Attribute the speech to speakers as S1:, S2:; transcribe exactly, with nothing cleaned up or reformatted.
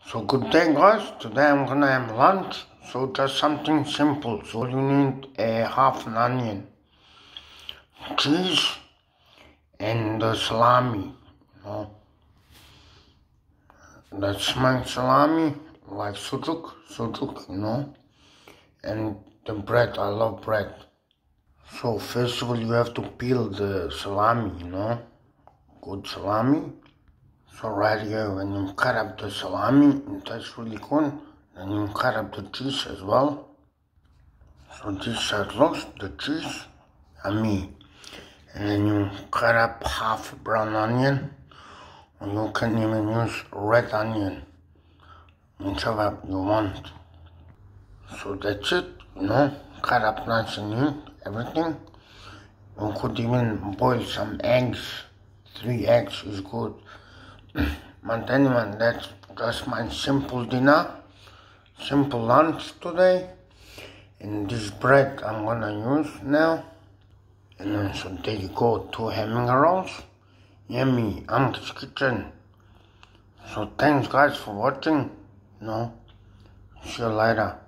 S1: So good day guys, today I'm gonna have lunch, so just something simple. So you need a half an onion, cheese and the salami, you know. That's my salami, like sujuk, sujuk, you know. And the bread, I love bread. So first of all you have to peel the salami, you know, good salami. So right here, when you cut up the salami, it tastes really good. Then you cut up the cheese as well. So this side looks the cheese, yummy. And then you cut up half a brown onion, or you can even use red onion, whichever you want. So that's it, you know, cut up nice and neat, everything. You could even boil some eggs. Three eggs is good. But anyway, that's just my simple dinner, simple lunch today. And this bread I'm gonna use now. And then so there you go, two hamburger rolls. Yummy, Amke's kitchen. So thanks guys for watching. You know, see you later.